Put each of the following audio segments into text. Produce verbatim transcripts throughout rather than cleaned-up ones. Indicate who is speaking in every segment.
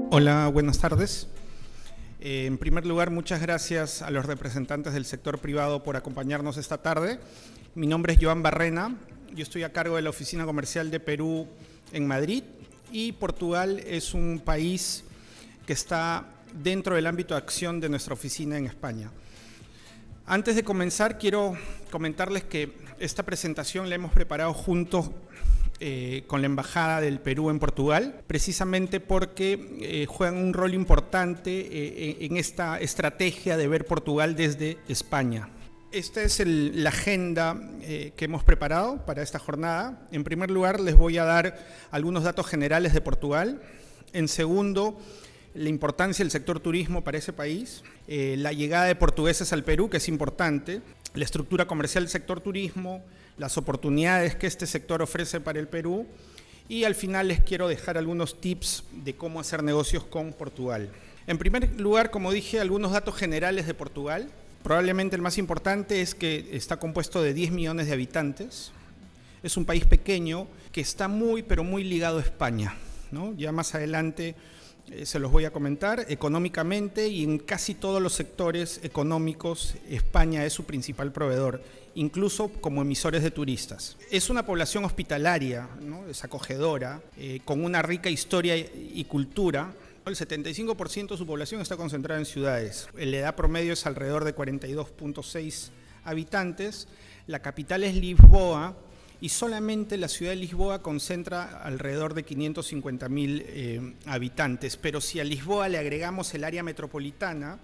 Speaker 1: Hola, buenas tardes. Eh, en primer lugar, muchas gracias a los representantes del sector privado por acompañarnos esta tarde. Mi nombre es Joan Barrena, yo estoy a cargo de la Oficina Comercial de Perú en Madrid y Portugal es un país que está dentro del ámbito de acción de nuestra oficina en España. Antes de comenzar, quiero comentarles que esta presentación la hemos preparado juntos Eh, con la Embajada del Perú en Portugal, precisamente porque eh, juegan un rol importante eh, en esta estrategia de ver Portugal desde España. Esta es el, la agenda eh, que hemos preparado para esta jornada. En primer lugar, les voy a dar algunos datos generales de Portugal. En segundo, la importancia del sector turismo para ese país, eh, la llegada de portugueses al Perú, que es importante, la estructura comercial del sector turismo, las oportunidades que este sector ofrece para el Perú y al final les quiero dejar algunos tips de cómo hacer negocios con Portugal. En primer lugar, como dije, algunos datos generales de Portugal. Probablemente el más importante es que está compuesto de diez millones de habitantes. Es un país pequeño que está muy, pero muy ligado a España, ¿no? Ya más adelante eh, se los voy a comentar. Económicamente y en casi todos los sectores económicos, España es su principal proveedor, incluso como emisores de turistas. Es una población hospitalaria, ¿no? Es acogedora, eh, con una rica historia y cultura. El setenta y cinco por ciento de su población está concentrada en ciudades. La edad promedio es alrededor de cuarenta y dos punto seis habitantes. La capital es Lisboa y solamente la ciudad de Lisboa concentra alrededor de quinientos cincuenta mil eh, habitantes. Pero si a Lisboa le agregamos el área metropolitana,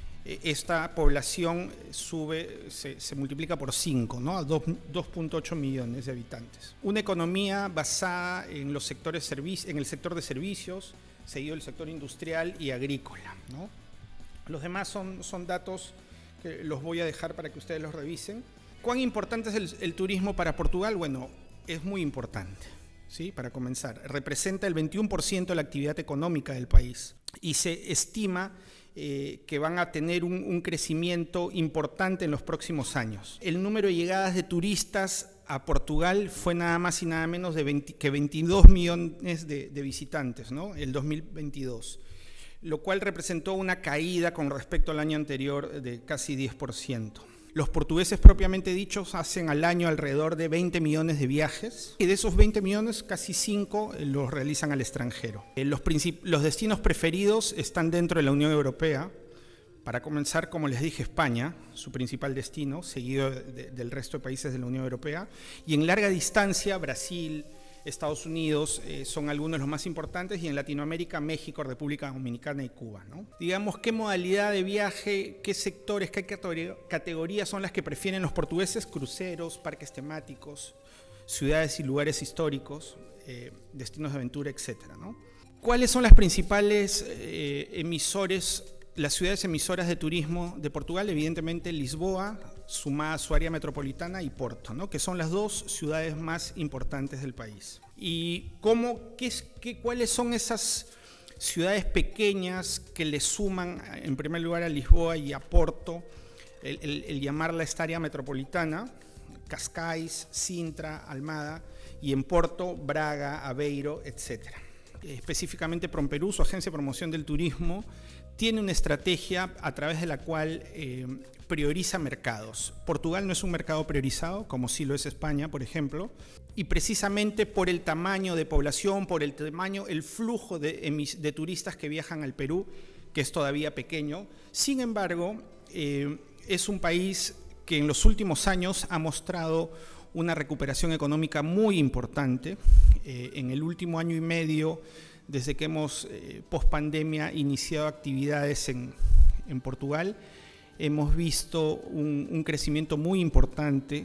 Speaker 1: esta población sube, se, se multiplica por cinco, ¿no? A dos punto ocho millones de habitantes. Una economía basada en los sectores servici- en el sector de servicios, seguido del sector industrial y agrícola, ¿no? Los demás son, son datos que los voy a dejar para que ustedes los revisen. ¿Cuán importante es el, el turismo para Portugal? Bueno, es muy importante, ¿sí? Para comenzar, representa el veintiuno por ciento de la actividad económica del país y se estima Eh, que van a tener un, un crecimiento importante en los próximos años. El número de llegadas de turistas a Portugal fue nada más y nada menos de veinte, que veintidós millones de, de visitantes, ¿no? El dos mil veintidós, lo cual representó una caída con respecto al año anterior de casi diez por ciento. Los portugueses propiamente dichos hacen al año alrededor de veinte millones de viajes y de esos veinte millones casi cinco los realizan al extranjero. Los, los destinos preferidos están dentro de la Unión Europea. Para comenzar, como les dije, España, su principal destino, seguido de, del resto de países de la Unión Europea. Y en larga distancia, Brasil, Estados Unidos eh, son algunos de los más importantes y en Latinoamérica, México, República Dominicana y Cuba, ¿no? Digamos, ¿qué modalidad de viaje, qué sectores, qué categorías son las que prefieren los portugueses? Cruceros, parques temáticos, ciudades y lugares históricos, eh, destinos de aventura, etcétera, ¿no? ¿Cuáles son las principales eh, emisores, las ciudades emisoras de turismo de Portugal? Evidentemente Lisboa, sumada a su área metropolitana, y Porto, ¿no? Que son las dos ciudades más importantes del país. ¿Y cómo, qué, qué, cuáles son esas ciudades pequeñas que le suman, en primer lugar, a Lisboa y a Porto, el, el, el llamarla esta área metropolitana? Cascais, Sintra, Almada, y en Porto, Braga, Aveiro, etcétera. Específicamente Promperú, su agencia de promoción del turismo, tiene una estrategia a través de la cual eh, prioriza mercados. Portugal no es un mercado priorizado, como sí lo es España, por ejemplo, y precisamente por el tamaño de población, por el tamaño, el flujo de, de turistas que viajan al Perú, que es todavía pequeño. Sin embargo, eh, es un país que en los últimos años ha mostrado una recuperación económica muy importante. Eh, en el último año y medio, desde que hemos, eh, post pandemia, iniciado actividades en, en Portugal, hemos visto un, un crecimiento muy importante,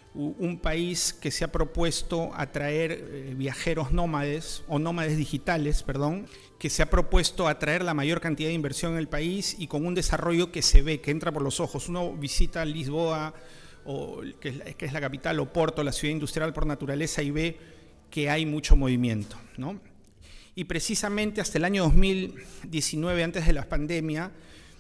Speaker 1: un país que se ha propuesto atraer eh, viajeros nómades, o nómades digitales, perdón, que se ha propuesto atraer la mayor cantidad de inversión en el país y con un desarrollo que se ve, que entra por los ojos. Uno visita Lisboa, o, que, es, que es la capital, o Porto, la ciudad industrial por naturaleza, y ve que hay mucho movimiento, ¿no? Y precisamente hasta el año dos mil diecinueve, antes de la pandemia,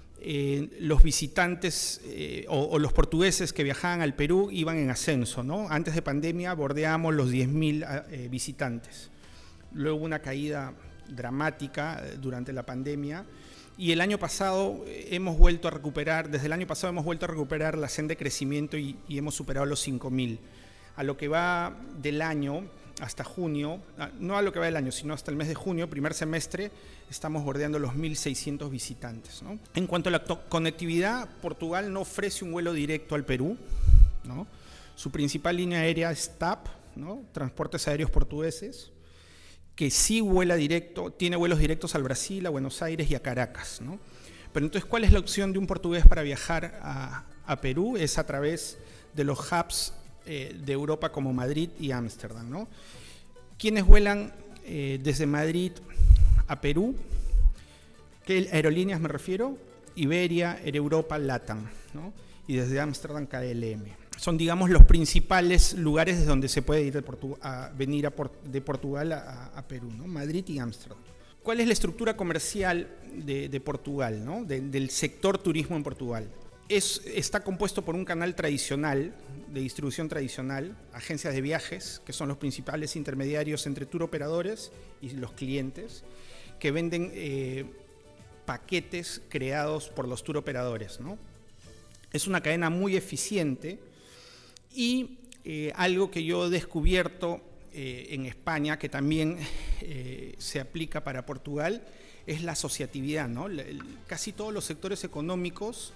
Speaker 1: eh, los visitantes eh, o, o los portugueses que viajaban al Perú iban en ascenso, ¿no? Antes de pandemia bordeamos los diez mil eh, visitantes. Luego una caída dramática durante la pandemia. Y el año pasado hemos vuelto a recuperar, desde el año pasado hemos vuelto a recuperar la senda de crecimiento y, y hemos superado los cinco mil. A lo que va del año hasta junio, no a lo que va del año, sino hasta el mes de junio, primer semestre, estamos bordeando los mil seiscientos visitantes, ¿no? En cuanto a la conectividad, Portugal no ofrece un vuelo directo al Perú, ¿no? Su principal línea aérea es T A P, ¿no? Transportes Aéreos Portugueses, que sí vuela directo, tiene vuelos directos al Brasil, a Buenos Aires y a Caracas, ¿no? Pero entonces, ¿cuál es la opción de un portugués para viajar a, a Perú? Es a través de los hubs eh, de Europa como Madrid y Ámsterdam, ¿no? ¿Quiénes vuelan eh, desde Madrid a Perú? ¿Qué aerolíneas me refiero? Iberia, Air Europa, LATAM, ¿no? Y desde Ámsterdam, K L M. Son, digamos, los principales lugares desde donde se puede ir de Portu a venir a Port de Portugal a, a Perú, ¿no? Madrid y Ámsterdam. ¿Cuál es la estructura comercial de, de Portugal, ¿no? de, del sector turismo en Portugal? Es, está compuesto por un canal tradicional, de distribución tradicional, agencias de viajes, que son los principales intermediarios entre tour operadores y los clientes, que venden eh, paquetes creados por los tour operadores, ¿no? Es una cadena muy eficiente. Y eh, algo que yo he descubierto eh, en España, que también eh, se aplica para Portugal, es la asociatividad, ¿no? El, casi todos los sectores económicos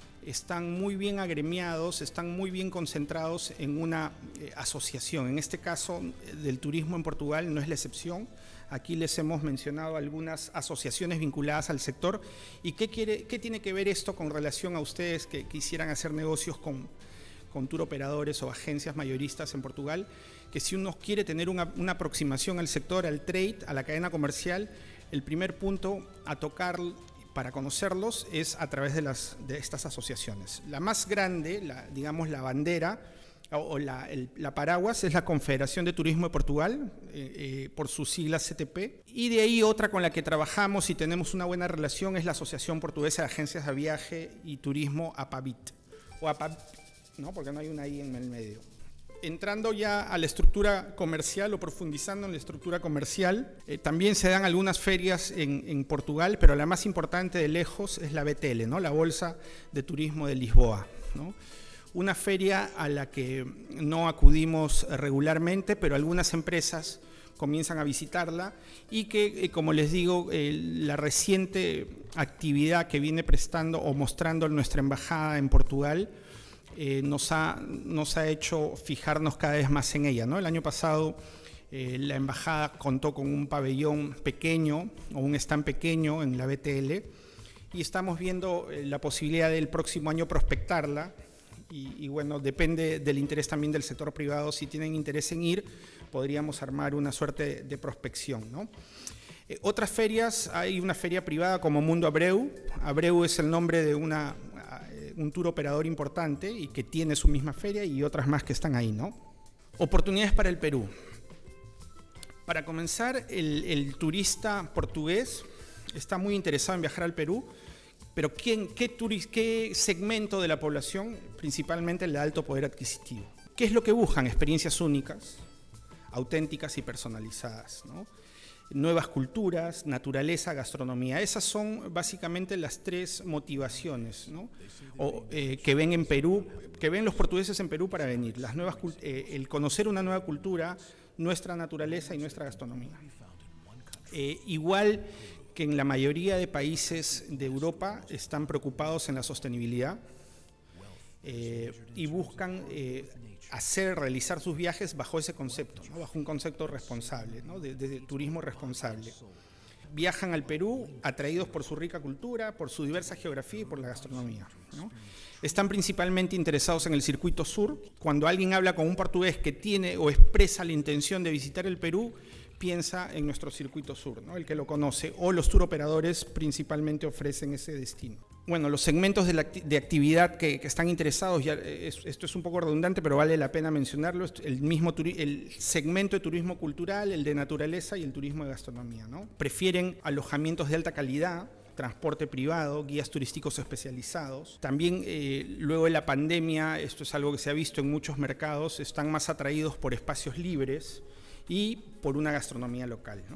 Speaker 1: están muy bien agremiados, están muy bien concentrados en una eh, asociación. En este caso del turismo en Portugal no es la excepción. Aquí les hemos mencionado algunas asociaciones vinculadas al sector. ¿Y qué, quiere, qué tiene que ver esto con relación a ustedes que quisieran hacer negocios con con tour operadores o agencias mayoristas en Portugal? Que si uno quiere tener una, una aproximación al sector, al trade, a la cadena comercial, el primer punto a tocar para conocerlos es a través de, las, de estas asociaciones. La más grande, la, digamos la bandera o, o la, el, la paraguas, es la Confederación de Turismo de Portugal, eh, eh, por sus siglas C T P, y de ahí otra con la que trabajamos y tenemos una buena relación es la Asociación Portuguesa de Agencias de Viaje y Turismo, APAVIT, o APAVIT, ¿no? Porque no hay una I en el medio. Entrando ya a la estructura comercial o profundizando en la estructura comercial, eh, también se dan algunas ferias en, en Portugal, pero la más importante de lejos es la B T L, ¿no? La Bolsa de Turismo de Lisboa, ¿no? Una feria a la que no acudimos regularmente, pero algunas empresas comienzan a visitarla y que, eh, como les digo, eh, la reciente actividad que viene prestando o mostrando nuestra embajada en Portugal Eh, nos, ha, nos ha hecho fijarnos cada vez más en ella, ¿no? El año pasado eh, la embajada contó con un pabellón pequeño o un stand pequeño en la B T L y estamos viendo eh, la posibilidad del próximo año prospectarla y, y bueno, depende del interés también del sector privado. Si tienen interés en ir, podríamos armar una suerte de prospección, ¿no? Eh, otras ferias, hay una feria privada como Mundo Abreu. Abreu es el nombre de una un tour operador importante y que tiene su misma feria y otras más que están ahí, ¿no? Oportunidades para el Perú. Para comenzar, el, el turista portugués está muy interesado en viajar al Perú, pero ¿quién, qué, turis, ¿qué segmento de la población? Principalmente el de alto poder adquisitivo. ¿Qué es lo que buscan? Experiencias únicas, auténticas y personalizadas, ¿no? Nuevas culturas, naturaleza, gastronomía. Esas son básicamente las tres motivaciones, ¿no? o, eh, que ven en Perú, que ven los portugueses en Perú para venir. Las nuevas, eh, el conocer una nueva cultura, nuestra naturaleza y nuestra gastronomía. Eh, igual que en la mayoría de países de Europa están preocupados en la sostenibilidad eh, y buscan eh, hacer, realizar sus viajes bajo ese concepto, ¿no? Bajo un concepto responsable, ¿no? de, de turismo responsable. Viajan al Perú atraídos por su rica cultura, por su diversa geografía y por la gastronomía, ¿no? Están principalmente interesados en el circuito sur. Cuando alguien habla con un portugués que tiene o expresa la intención de visitar el Perú, piensa en nuestro circuito sur, ¿no? El que lo conoce, o los tour operadores principalmente ofrecen ese destino. Bueno, los segmentos de, la, de actividad que, que están interesados, ya es, esto es un poco redundante, pero vale la pena mencionarlo, el, mismo el segmento de turismo cultural, el de naturaleza y el turismo de gastronomía, ¿no? Prefieren alojamientos de alta calidad, transporte privado, guías turísticos especializados. También eh, luego de la pandemia, esto es algo que se ha visto en muchos mercados, están más atraídos por espacios libres y por una gastronomía local, ¿no?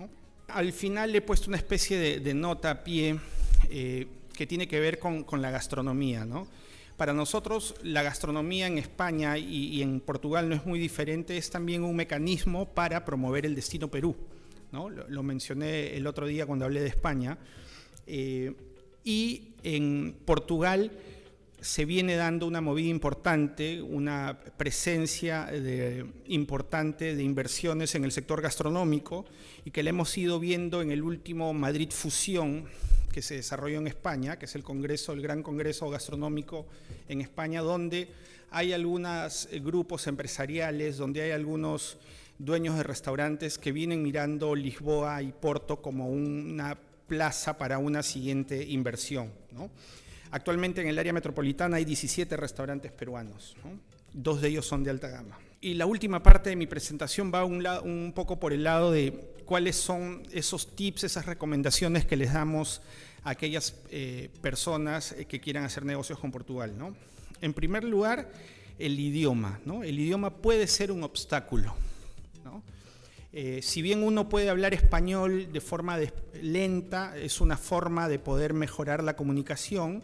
Speaker 1: Al final le he puesto una especie de, de nota a pie eh, que tiene que ver con, con la gastronomía, ¿no? Para nosotros la gastronomía en España y, y en Portugal no es muy diferente, es también un mecanismo para promover el destino Perú, ¿no? Lo, lo mencioné el otro día cuando hablé de España. Eh, y en Portugal se viene dando una movida importante, una presencia de, importante de inversiones en el sector gastronómico y que la hemos ido viendo en el último Madrid Fusión que se desarrolló en España, que es el congreso, el gran congreso gastronómico en España, donde hay algunos grupos empresariales, donde hay algunos dueños de restaurantes que vienen mirando Lisboa y Porto como una plaza para una siguiente inversión, ¿no? Actualmente en el área metropolitana hay diecisiete restaurantes peruanos, ¿no? Dos de ellos son de alta gama. Y la última parte de mi presentación va un, lado, un poco por el lado de cuáles son esos tips, esas recomendaciones que les damos a aquellas eh, personas que quieran hacer negocios con Portugal, ¿no? En primer lugar, el idioma, ¿no? El idioma puede ser un obstáculo, ¿no? Eh, si bien uno puede hablar español de forma de, lenta, es una forma de poder mejorar la comunicación,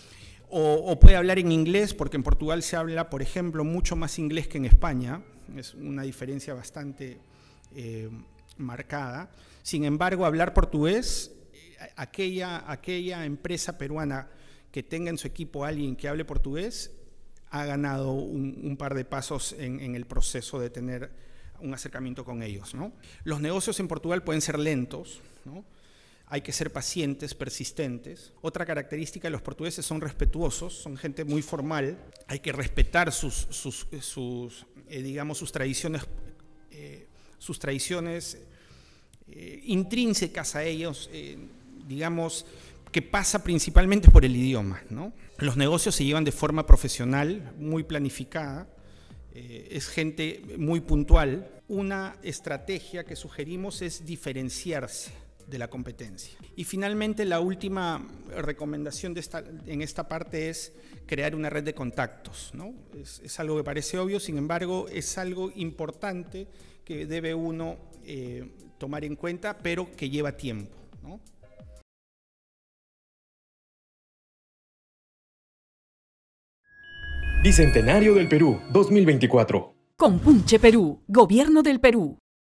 Speaker 1: o, o puede hablar en inglés, porque en Portugal se habla, por ejemplo, mucho más inglés que en España, es una diferencia bastante eh, marcada. Sin embargo, hablar portugués, aquella, aquella empresa peruana que tenga en su equipo a alguien que hable portugués, ha ganado un, un par de pasos en, en el proceso de tener un acercamiento con ellos, ¿no? Los negocios en Portugal pueden ser lentos, ¿no? Hay que ser pacientes, persistentes. Otra característica de los portugueses son respetuosos, son gente muy formal. Hay que respetar sus, sus, sus eh, digamos, sus tradiciones, eh, sus tradiciones eh, intrínsecas a ellos, eh, digamos, que pasa principalmente por el idioma, ¿no? Los negocios se llevan de forma profesional, muy planificada. Eh, es gente muy puntual. Una estrategia que sugerimos es diferenciarse de la competencia. Y finalmente, la última recomendación de esta, en esta parte es crear una red de contactos, ¿no? Es, es algo que parece obvio, sin embargo, es algo importante que debe uno eh, tomar en cuenta, pero que lleva tiempo, ¿no?
Speaker 2: Bicentenario del Perú, dos mil veinticuatro.
Speaker 3: Compunche Perú, Gobierno del Perú.